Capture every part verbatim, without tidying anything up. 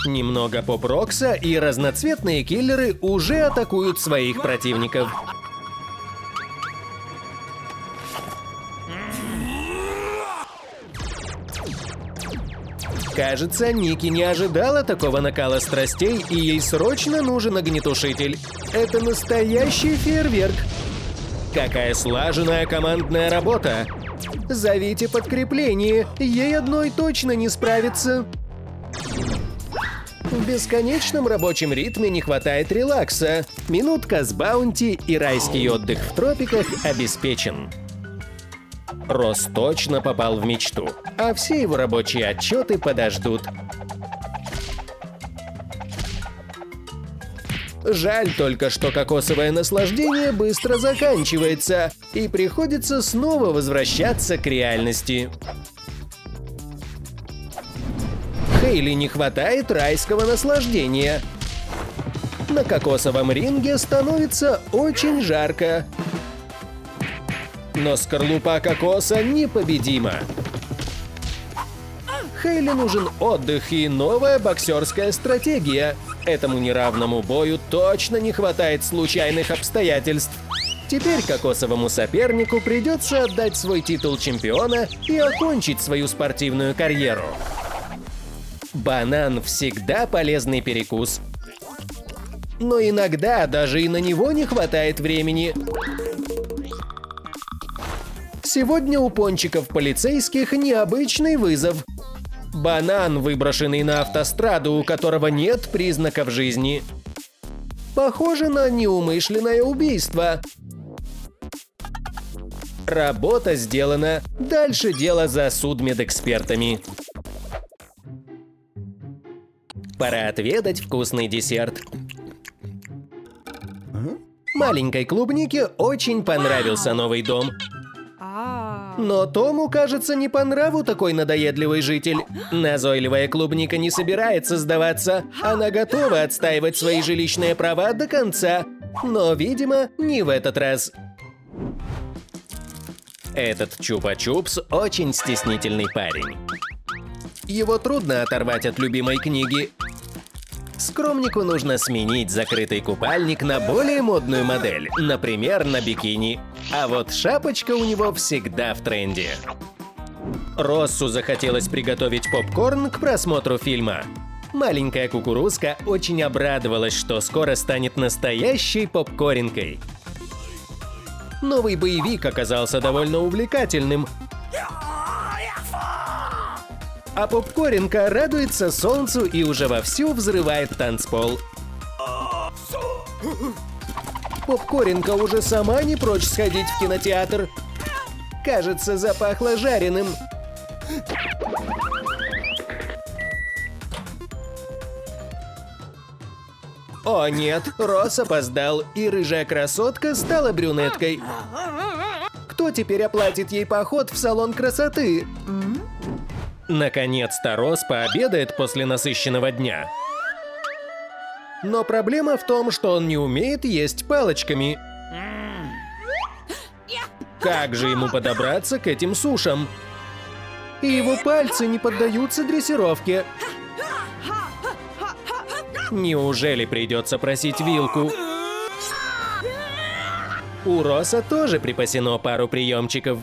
Немного поп-рокса, и разноцветные киллеры уже атакуют своих противников. Кажется, Ники не ожидала такого накала страстей, и ей срочно нужен огнетушитель. Это настоящий фейерверк. Какая слаженная командная работа. Зовите подкрепление, ей одной точно не справится. В бесконечном рабочем ритме не хватает релакса. Минутка с баунти и райский отдых в тропиках обеспечен. Росс точно попал в мечту, а все его рабочие отчеты подождут. Жаль только, что кокосовое наслаждение быстро заканчивается, и приходится снова возвращаться к реальности. Хейли не хватает райского наслаждения. На кокосовом ринге становится очень жарко. Но скорлупа кокоса непобедима. Хейли нужен отдых и новая боксерская стратегия. Этому неравному бою точно не хватает случайных обстоятельств. Теперь кокосовому сопернику придется отдать свой титул чемпиона и окончить свою спортивную карьеру. Банан всегда полезный перекус. Но иногда даже и на него не хватает времени. Сегодня у пончиков полицейских необычный вызов. Банан, выброшенный на автостраду, у которого нет признаков жизни. Похоже на неумышленное убийство. Работа сделана. Дальше дело за судмедэкспертами. Пора отведать вкусный десерт. Маленькой клубнике очень понравился новый дом. Но Тому, кажется, не по нраву такой надоедливый житель. Назойливая клубника не собирается сдаваться. Она готова отстаивать свои жилищные права до конца. Но, видимо, не в этот раз. Этот Чупа-Чупс очень стеснительный парень. Его трудно оторвать от любимой книги. Скромнику нужно сменить закрытый купальник на более модную модель, например, на бикини. А вот шапочка у него всегда в тренде. Россу захотелось приготовить попкорн к просмотру фильма. Маленькая кукурузка очень обрадовалась, что скоро станет настоящей попкорнкой. Новый боевик оказался довольно увлекательным. А попкорнка радуется солнцу и уже вовсю взрывает танцпол. Попкорнка уже сама не прочь сходить в кинотеатр. Кажется, запахло жареным. О нет, Росс опоздал, и рыжая красотка стала брюнеткой. Кто теперь оплатит ей поход в салон красоты? Наконец-то Росс пообедает после насыщенного дня. Но проблема в том, что он не умеет есть палочками. Как же ему подобраться к этим сушам? И его пальцы не поддаются дрессировке. Неужели придется просить вилку? У Росса тоже припасено пару приемчиков.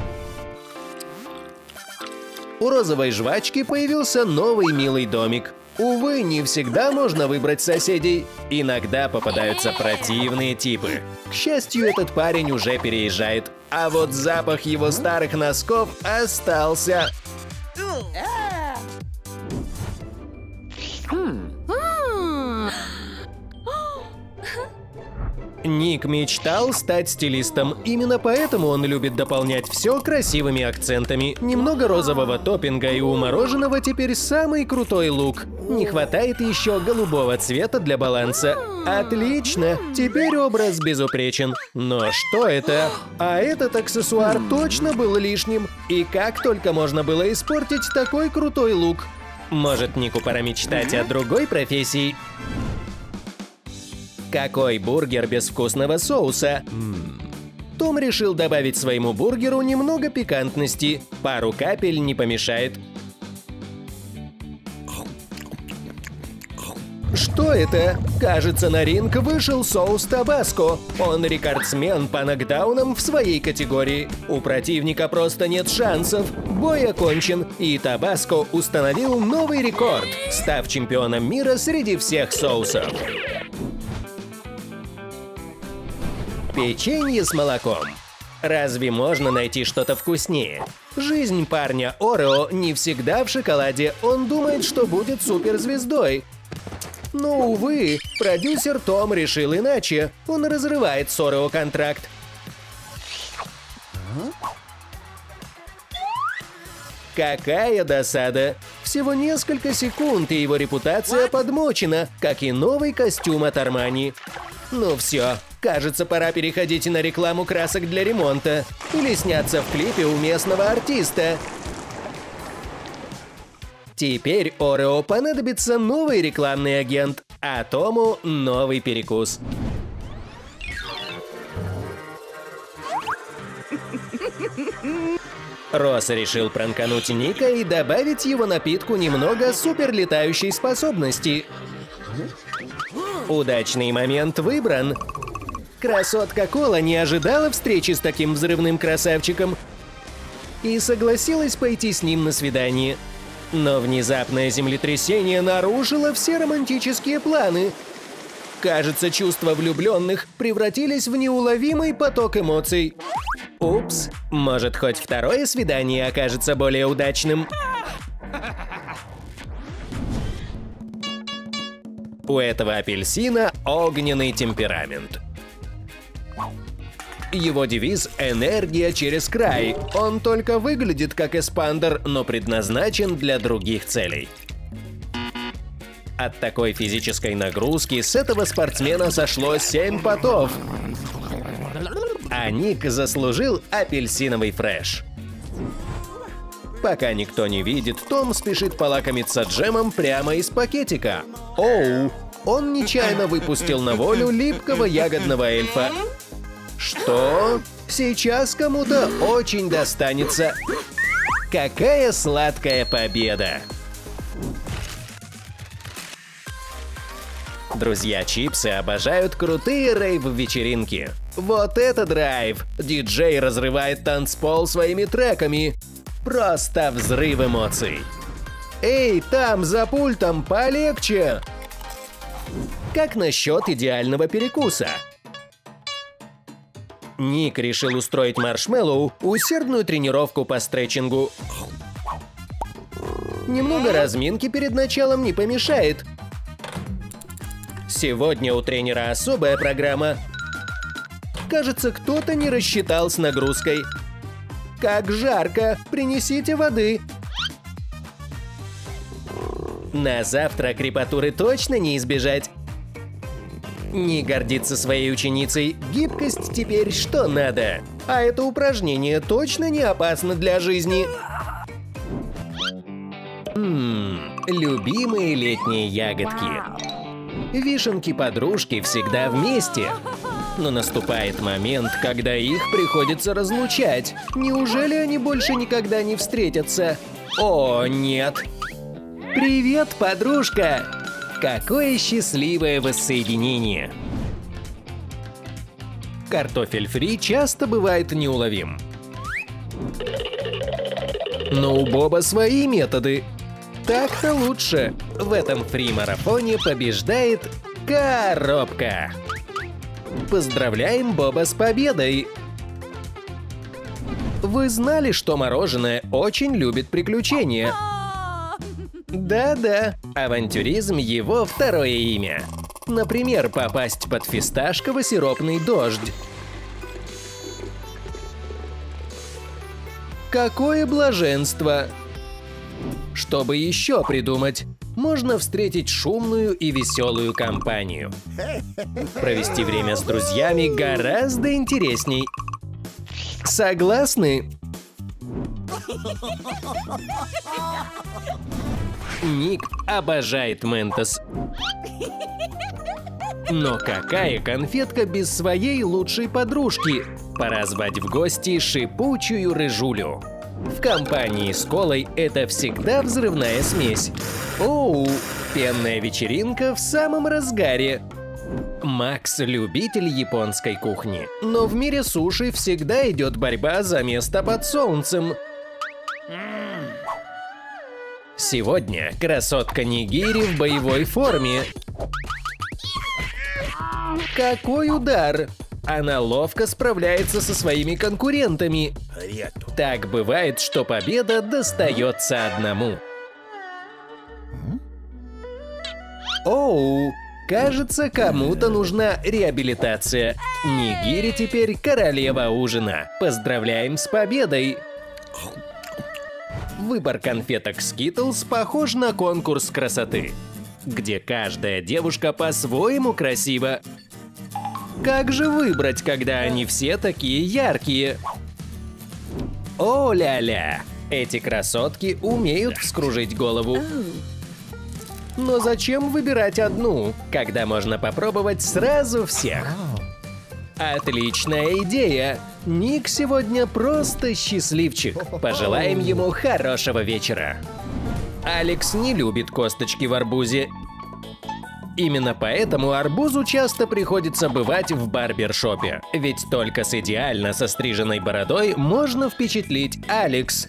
У розовой жвачки появился новый милый домик. Увы, не всегда можно выбрать соседей. Иногда попадаются противные типы. К счастью, этот парень уже переезжает. А вот запах его старых носков остался. Ник мечтал стать стилистом. Именно поэтому он любит дополнять все красивыми акцентами. Немного розового топпинга, и у мороженого теперь самый крутой лук. Не хватает еще голубого цвета для баланса. Отлично! Теперь образ безупречен. Но что это? А этот аксессуар точно был лишним. И как только можно было испортить такой крутой лук? Может, Нику пора мечтать о другой профессии? Какой бургер без вкусного соуса? Том решил добавить своему бургеру немного пикантности. Пару капель не помешает. Что это? Кажется, на ринг вышел соус табаско. Он рекордсмен по нокдаунам в своей категории. У противника просто нет шансов. Бой окончен, и табаско установил новый рекорд, став чемпионом мира среди всех соусов. Печенье с молоком. Разве можно найти что-то вкуснее? Жизнь парня Орео не всегда в шоколаде. Он думает, что будет суперзвездой. Но, увы, продюсер Том решил иначе. Он разрывает с Орео контракт. Какая досада! Всего несколько секунд, и его репутация подмочена, как и новый костюм от Армани. Ну все, кажется, пора переходить на рекламу красок для ремонта. Или сняться в клипе у местного артиста. Теперь Орео понадобится новый рекламный агент, а Тому новый перекус. Росс решил пранкануть Ника и добавить его напитку немного суперлетающей способности. Удачный момент выбран. Красотка Кола не ожидала встречи с таким взрывным красавчиком и согласилась пойти с ним на свидание. Но внезапное землетрясение нарушило все романтические планы. Кажется, чувства влюбленных превратились в неуловимый поток эмоций. Упс, может, хоть второе свидание окажется более удачным. У этого апельсина огненный темперамент. Его девиз «Энергия через край». Он только выглядит как эспандер, но предназначен для других целей. От такой физической нагрузки с этого спортсмена сошло семь потов. А Ник заслужил апельсиновый фреш. Пока никто не видит, Том спешит полакомиться джемом прямо из пакетика. Оу! Он нечаянно выпустил на волю липкого ягодного эльфа. Что? Сейчас кому-то очень достанется. Какая сладкая победа! Друзья Чипсы обожают крутые рейв-вечеринки. Вот это драйв! Диджей разрывает танцпол своими треками. Просто взрыв эмоций. Эй, там за пультом полегче! Как насчет идеального перекуса? Ник решил устроить Маршмеллоу усердную тренировку по стретчингу. Немного разминки перед началом не помешает. Сегодня у тренера особая программа. Кажется, кто-то не рассчитал с нагрузкой. Как жарко! Принесите воды. На завтра крепатуры точно не избежать. Не гордиться своей ученицей. Гибкость теперь что надо. А это упражнение точно не опасно для жизни. Ммм, любимые летние ягодки. Вишенки-подружки всегда вместе. Но наступает момент, когда их приходится разлучать. Неужели они больше никогда не встретятся? О, нет. Привет, подружка! Какое счастливое воссоединение! Картофель фри часто бывает неуловим. Но у Боба свои методы. Так-то лучше. В этом фри-марафоне побеждает коробка. Поздравляем Боба с победой! Вы знали, что мороженое очень любит приключения? Да-да, авантюризм – его второе имя. Например, попасть под фисташково-сиропный дождь. Какое блаженство! Чтобы еще придумать, можно встретить шумную и веселую компанию. Провести время с друзьями гораздо интересней. Согласны? Ник обожает Ментос. Но какая конфетка без своей лучшей подружки? Пора звать в гости шипучую рыжулю. В компании с колой это всегда взрывная смесь. Оу, пенная вечеринка в самом разгаре. Макс – любитель японской кухни, но в мире суши всегда идет борьба за место под солнцем. Сегодня красотка нигири в боевой форме. Какой удар! Она ловко справляется со своими конкурентами. Так бывает, что победа достается одному. Оу! Кажется, кому-то нужна реабилитация. Нигири теперь королева ужина. Поздравляем с победой! Выбор конфеток Skittles похож на конкурс красоты, где каждая девушка по-своему красива. Как же выбрать, когда они все такие яркие? О-ля-ля! Эти красотки умеют вскружить голову. Но зачем выбирать одну, когда можно попробовать сразу всех? Отличная идея! Ник сегодня просто счастливчик. Пожелаем ему хорошего вечера. Алекс не любит косточки в арбузе. Именно поэтому арбузу часто приходится бывать в барбершопе. Ведь только с идеально состриженной бородой можно впечатлить Алекс.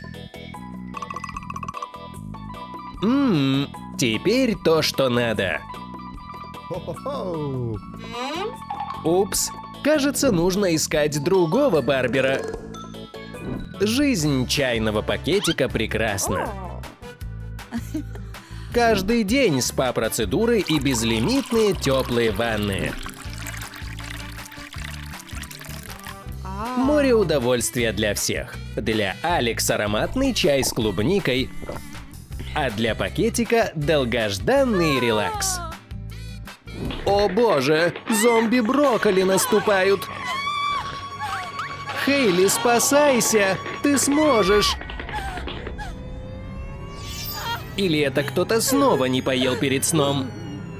Ммм... Теперь то, что надо. Упс, кажется, нужно искать другого барбера. Жизнь чайного пакетика прекрасна. Каждый день спа-процедуры и безлимитные теплые ванны. Море удовольствия для всех. Для Алекс ароматный чай с клубникой, а для пакетика долгожданный релакс. О боже, зомби-брокколи наступают! Хейли, спасайся! Ты сможешь! Или это кто-то снова не поел перед сном?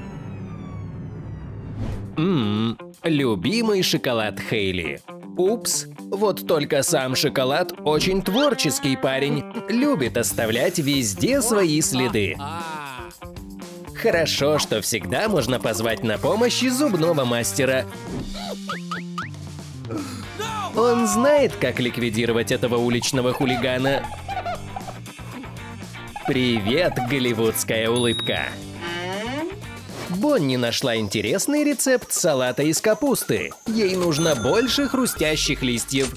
Ммм, любимый шоколад Хейли. Упс, вот только сам шоколад очень творческий парень, любит оставлять везде свои следы. Хорошо, что всегда можно позвать на помощь зубного мастера. Он знает, как ликвидировать этого уличного хулигана. Привет, голливудская улыбка! Бонни нашла интересный рецепт салата из капусты. Ей нужно больше хрустящих листьев.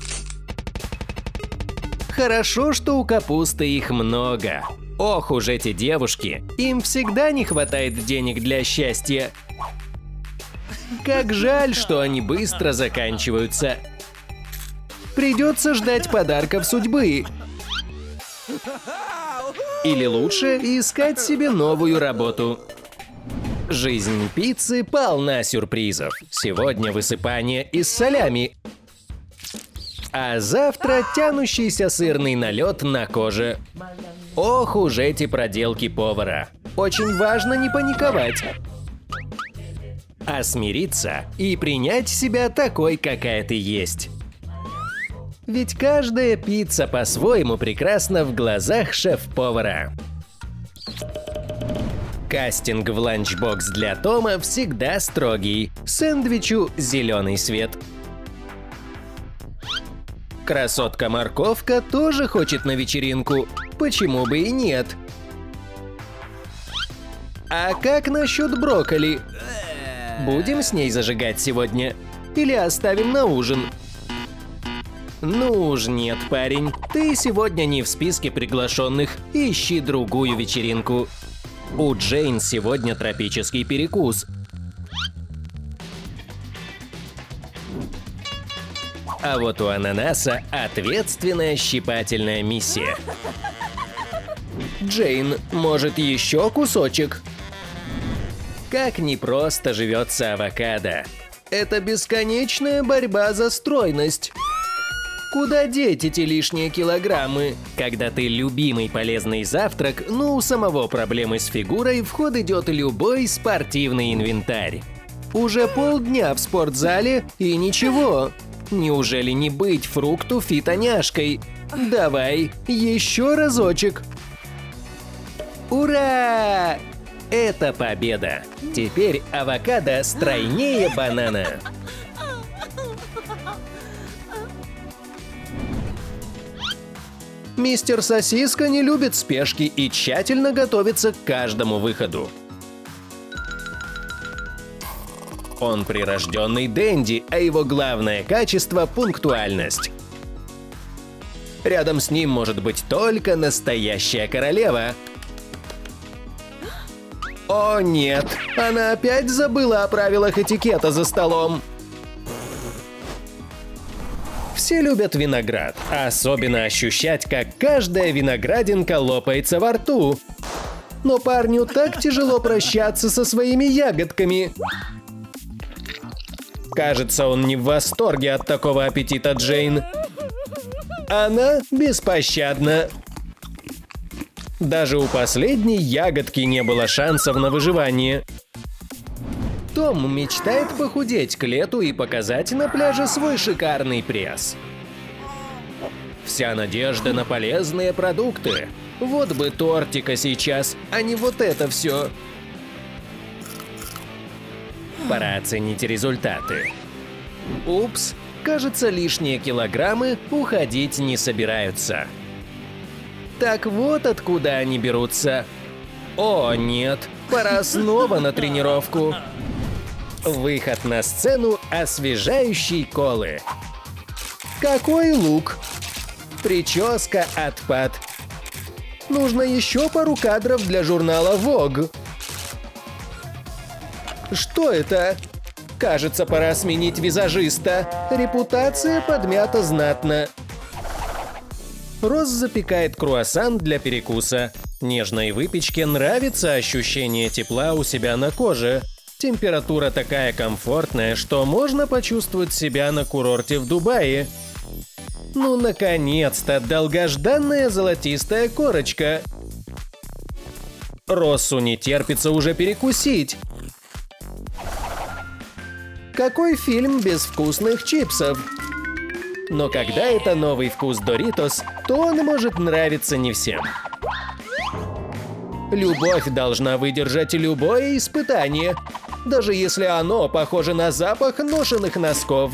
Хорошо, что у капусты их много. Ох уж эти девушки, им всегда не хватает денег для счастья. Как жаль, что они быстро заканчиваются. Придется ждать подарков судьбы. Или лучше искать себе новую работу. Жизнь пиццы полна сюрпризов. Сегодня высыпание из солями. А завтра тянущийся сырный налет на коже. Ох уж эти проделки повара. Очень важно не паниковать, а смириться и принять себя такой, какая ты есть. Ведь каждая пицца по-своему прекрасна в глазах шеф-повара. Кастинг в ланчбокс для Тома всегда строгий. Сэндвичу зеленый свет. Красотка-морковка тоже хочет на вечеринку. Почему бы и нет? А как насчет брокколи? Будем с ней зажигать сегодня? Или оставим на ужин? Ну уж нет, парень. Ты сегодня не в списке приглашенных. Ищи другую вечеринку. У Джейн сегодня тропический перекус. А вот у ананаса ответственная щипательная миссия. Джейн, может, еще кусочек? Как непросто живется авокадо. Это бесконечная борьба за стройность. Куда деть эти лишние килограммы? Когда ты любимый полезный завтрак, но у самого проблемы с фигурой, в ход идет любой спортивный инвентарь. Уже полдня в спортзале и ничего. Неужели не быть фрукту фитоняшкой? Давай, еще разочек. Ура! Это победа! Теперь авокадо стройнее банана. Мистер Сосиска не любит спешки и тщательно готовится к каждому выходу. Он прирожденный денди, а его главное качество – пунктуальность. Рядом с ним может быть только настоящая королева. О нет, она опять забыла о правилах этикета за столом. Все любят виноград, особенно ощущать, как каждая виноградинка лопается во рту. Но парню так тяжело прощаться со своими ягодками. Кажется, он не в восторге от такого аппетита Джейн. Она беспощадна. Даже у последней ягодки не было шансов на выживание. Том мечтает похудеть к лету и показать на пляже свой шикарный пресс. Вся надежда на полезные продукты. Вот бы тортика сейчас, а не вот это все. Пора оценить результаты. Упс, кажется, лишние килограммы уходить не собираются. Так вот откуда они берутся. О, нет, пора снова на тренировку. Выход на сцену освежающей колы. Какой лук! Прическа отпад. Нужно еще пару кадров для журнала Vogue. Что это? Кажется, пора сменить визажиста. Репутация подмята знатно. Росс запекает круассан для перекуса. Нежной выпечке нравится ощущение тепла у себя на коже. Температура такая комфортная, что можно почувствовать себя на курорте в Дубае. Ну, наконец-то, долгожданная золотистая корочка. Россу не терпится уже перекусить. Какой фильм без вкусных чипсов? Но когда это новый вкус Доритос, то он может нравиться не всем. Любовь должна выдержать любое испытание, даже если оно похоже на запах ношеных носков.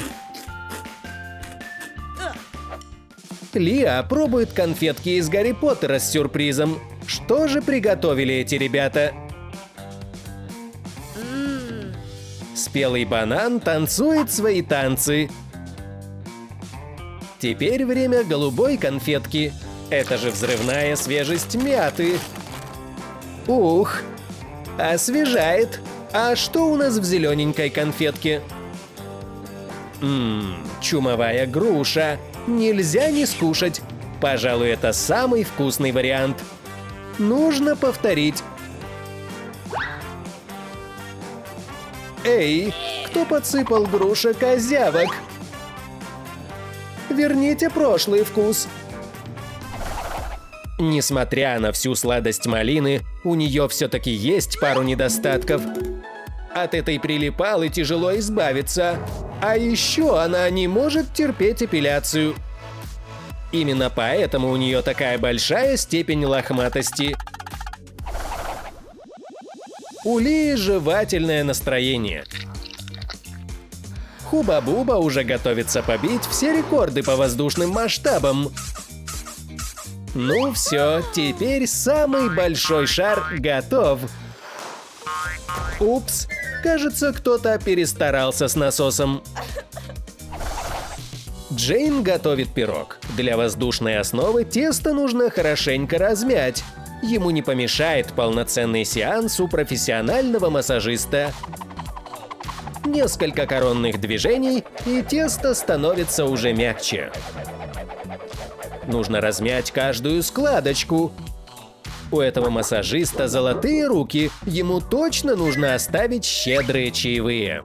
Лиа пробует конфетки из Гарри Поттера с сюрпризом. Что же приготовили эти ребята? Спелый банан танцует свои танцы. Теперь время голубой конфетки. Это же взрывная свежесть мяты. Ух, освежает. А что у нас в зелененькой конфетке? Ммм, чумовая груша. Нельзя не скушать. Пожалуй, это самый вкусный вариант. Нужно повторить. Эй, кто подсыпал груша козявок? Верните прошлый вкус. Несмотря на всю сладость малины, у нее все-таки есть пару недостатков. От этой прилипалы тяжело избавиться. А еще она не может терпеть эпиляцию. Именно поэтому у нее такая большая степень лохматости. У Лии жевательное настроение. Хуба-Буба уже готовится побить все рекорды по воздушным масштабам. Ну все, теперь самый большой шар готов. Упс, кажется, кто-то перестарался с насосом. Джейн готовит пирог. Для воздушной основы тесто нужно хорошенько размять. Ему не помешает полноценный сеанс у профессионального массажиста. Несколько коронных движений, и тесто становится уже мягче. Нужно размять каждую складочку. У этого массажиста золотые руки, ему точно нужно оставить щедрые чаевые.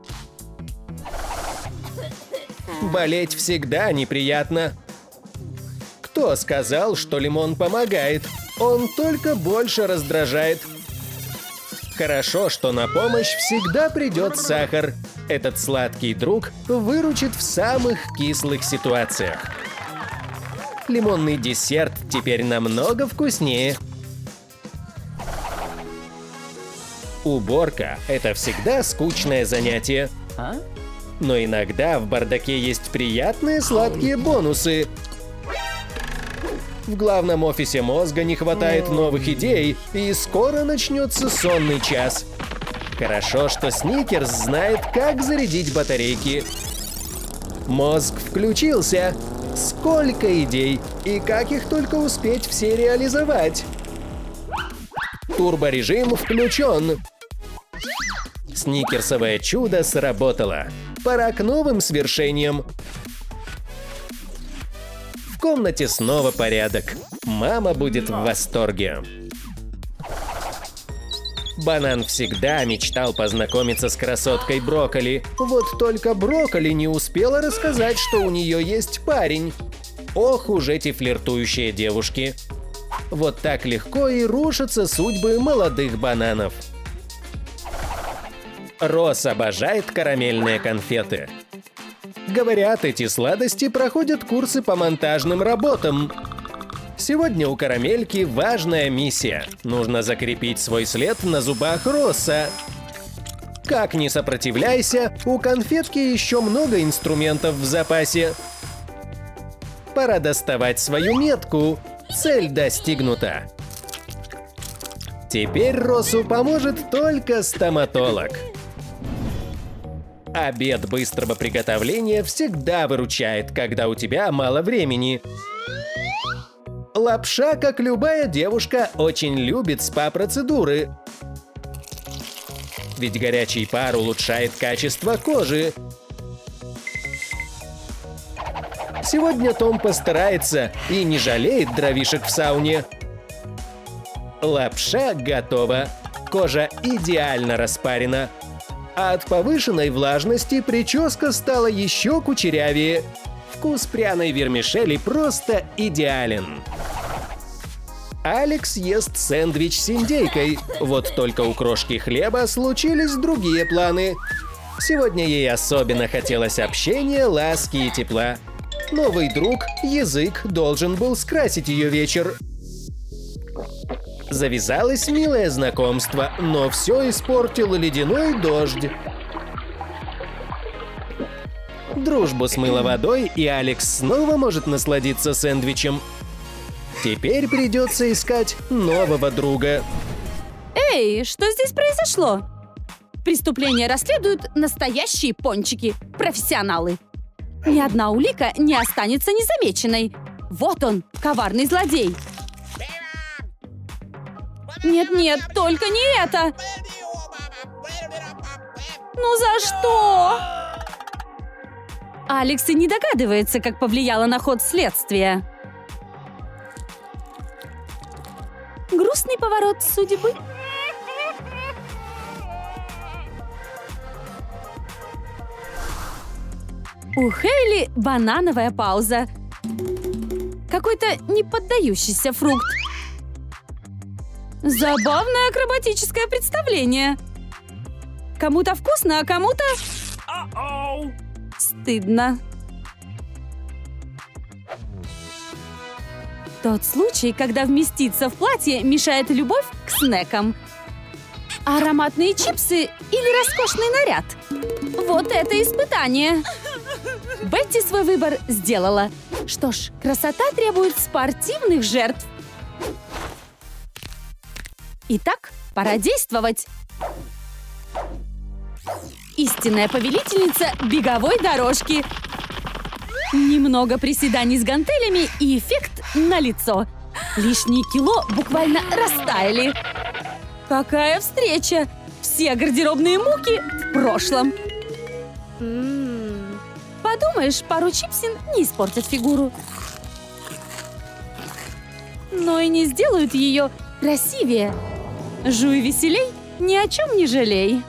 Болеть всегда неприятно. Кто сказал, что лимон помогает? Он только больше раздражает. Хорошо, что на помощь всегда придет сахар. Этот сладкий друг выручит в самых кислых ситуациях. Лимонный десерт теперь намного вкуснее. Уборка – это всегда скучное занятие. Но иногда в бардаке есть приятные сладкие бонусы. В главном офисе мозга не хватает новых идей, и скоро начнется сонный час. Хорошо, что Сникерс знает, как зарядить батарейки. Мозг включился. Сколько идей, и как их только успеть все реализовать. Турборежим включен. Сникерсовое чудо сработало. Пора к новым свершениям. В комнате снова порядок. Мама будет в восторге. Банан всегда мечтал познакомиться с красоткой Брокколи. Вот только Брокколи не успела рассказать, что у нее есть парень. Ох уж эти флиртующие девушки. Вот так легко и рушатся судьбы молодых бананов. Росс обожает карамельные конфеты. Говорят, эти сладости проходят курсы по монтажным работам. Сегодня у карамельки важная миссия. Нужно закрепить свой след на зубах Росса. Как ни сопротивляйся, у конфетки еще много инструментов в запасе. Пора доставать свою метку. Цель достигнута. Теперь Россу поможет только стоматолог. Обед быстрого приготовления всегда выручает, когда у тебя мало времени. Лапша, как любая девушка, очень любит спа-процедуры. Ведь горячий пар улучшает качество кожи. Сегодня Том постарается и не жалеет дровишек в сауне. Лапша готова. Кожа идеально распарена. А от повышенной влажности прическа стала еще кучерявее. Вкус пряной вермишели просто идеален. Алекс ест сэндвич с индейкой. Вот только у крошки хлеба случились другие планы. Сегодня ей особенно хотелось общения, ласки и тепла. Новый друг, язык, должен был скрасить ее вечер. Завязалось милое знакомство, но все испортил ледяной дождь. Дружбу смыло водой, и Алекс снова может насладиться сэндвичем. Теперь придется искать нового друга. Эй, что здесь произошло? Преступление расследуют настоящие пончики, профессионалы. Ни одна улика не останется незамеченной. Вот он, коварный злодей. Нет-нет, только не это! Ну за что? Алекс и не догадывается, как повлияло на ход следствия. Грустный поворот судьбы. У Хейли банановая пауза. Какой-то неподдающийся фрукт. Забавное акробатическое представление. Кому-то вкусно, а кому-то... стыдно. Тот случай, когда вместиться в платье мешает любовь к снекам. Ароматные чипсы или роскошный наряд. Вот это испытание. Бетти свой выбор сделала. Что ж, красота требует спортивных жертв. Итак, пора действовать. Истинная повелительница беговой дорожки. Немного приседаний с гантелями, и эффект налицо. Лишние кило буквально растаяли. Какая встреча! Все гардеробные муки в прошлом. Подумаешь, пару чипсин не испортят фигуру. Но и не сделают ее красивее. Жуй веселей, ни о чем не жалей.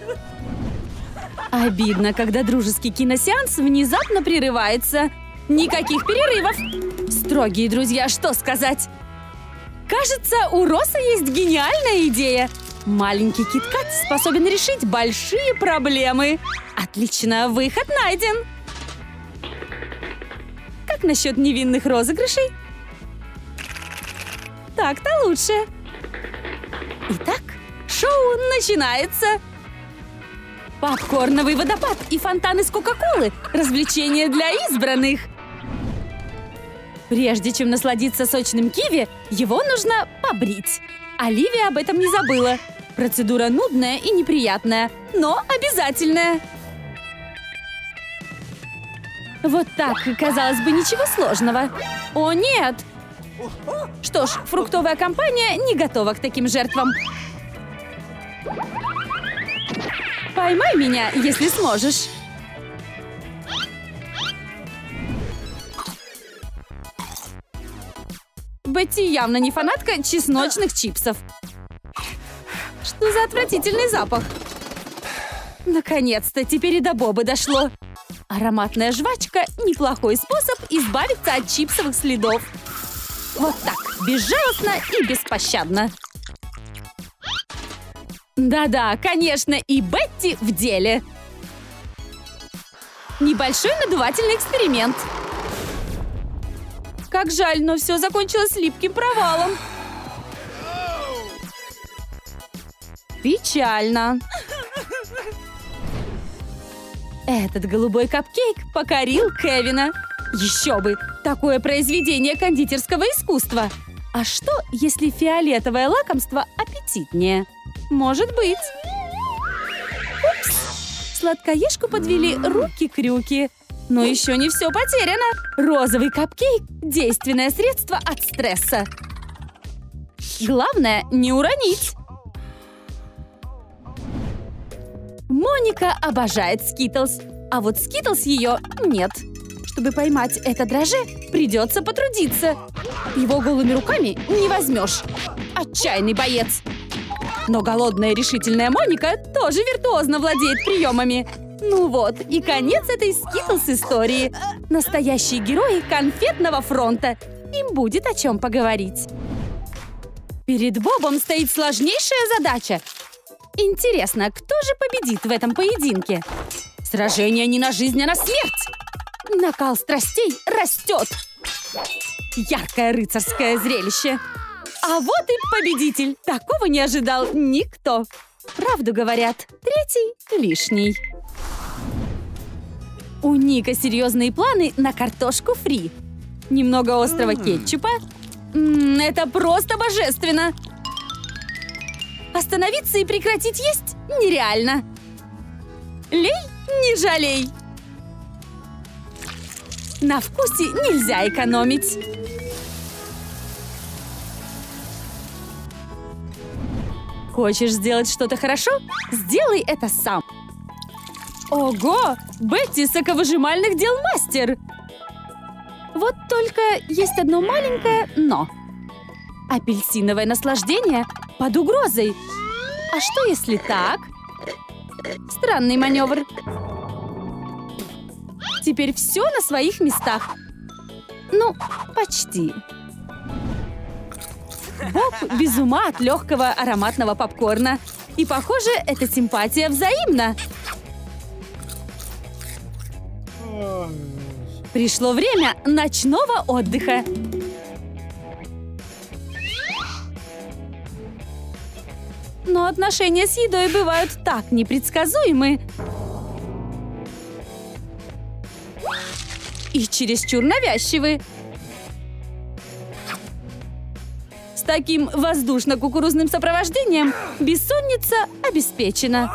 Обидно, когда дружеский киносеанс внезапно прерывается. Никаких перерывов. Строгие друзья, что сказать? Кажется, у Росса есть гениальная идея. Маленький кит-кат способен решить большие проблемы. Отлично, выход найден. Как как насчет невинных розыгрышей? Так-то лучше. Итак, шоу начинается. Попкорновый водопад и фонтан из Кока-Колы. Развлечения для избранных. Прежде чем насладиться сочным киви, его нужно побрить. Оливия об этом не забыла. Процедура нудная и неприятная, но обязательная. Вот так, казалось бы, ничего сложного. О, нет! Что ж, фруктовая компания не готова к таким жертвам. Поймай меня, если сможешь. Бетти явно не фанатка чесночных чипсов. Что за отвратительный запах? Наконец-то, теперь и до Бобы дошло. Ароматная жвачка – неплохой способ избавиться от чипсовых следов. Вот так, безжалостно и беспощадно. Да-да, конечно, и Бетти в деле. Небольшой надувательный эксперимент. Как жаль, но все закончилось липким провалом. Печально. Этот голубой капкейк покорил Кевина. Еще бы! Такое произведение кондитерского искусства. А что, если фиолетовое лакомство аппетитнее? Может быть. Упс! Сладкоежку подвели руки-крюки. Но еще не все потеряно. Розовый капкейк – действенное средство от стресса. Главное – не уронить. Моника обожает Скитлс, а вот Скитлс ее нет. Чтобы поймать это дрожжи, придется потрудиться. Его голыми руками не возьмешь. Отчаянный боец. Но голодная решительная Моника тоже виртуозно владеет приемами. Ну вот, и конец этой Скитлс истории. Настоящие герои конфетного фронта. Им будет о чем поговорить. Перед Бобом стоит сложнейшая задача. Интересно, кто же победит в этом поединке? Сражение не на жизнь, а на смерть. Накал страстей растет. Яркое рыцарское зрелище. А вот и победитель. Такого не ожидал никто. Правду говорят, третий лишний. У Ника серьезные планы на картошку фри. Немного острого кетчупа. М-м, это просто божественно. Остановиться и прекратить есть нереально. Лей, не жалей. На вкусе нельзя экономить. Хочешь сделать что-то хорошо? Сделай это сам. Ого! Бетти соковыжимальных дел мастер! Вот только есть одно маленькое «но». Апельсиновое наслаждение под угрозой. А что если так? Странный маневр. Теперь все на своих местах. Ну, почти. Боб без ума от легкого ароматного попкорна. И, похоже, эта симпатия взаимна. Пришло время ночного отдыха. Но отношения с едой бывают так непредсказуемы. И чересчур навязчивы. С таким воздушно-кукурузным сопровождением бессонница обеспечена.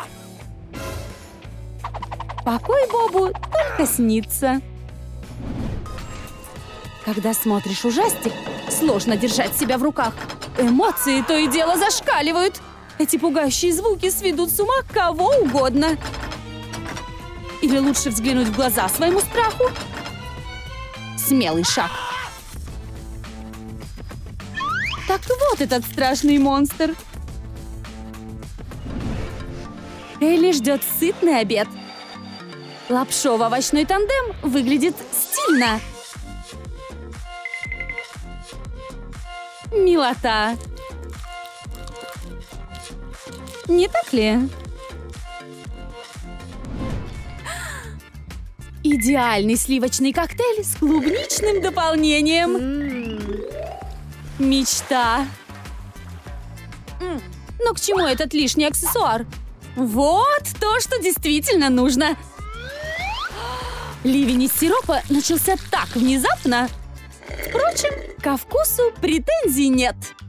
Покой Бобу только снится. Когда смотришь ужастик, сложно держать себя в руках. Эмоции то и дело зашкаливают. Эти пугающие звуки сведут с ума кого угодно. Или лучше взглянуть в глаза своему страху? Смелый шаг. Так вот этот страшный монстр. Элли ждет сытный обед. Лапшово-овощной тандем выглядит стильно. Милота. Не так ли? Идеальный сливочный коктейль с клубничным дополнением. Мечта. Но к чему этот лишний аксессуар? Вот то, что действительно нужно. Ливень из сиропа начался так внезапно. Впрочем, ко вкусу претензий нет.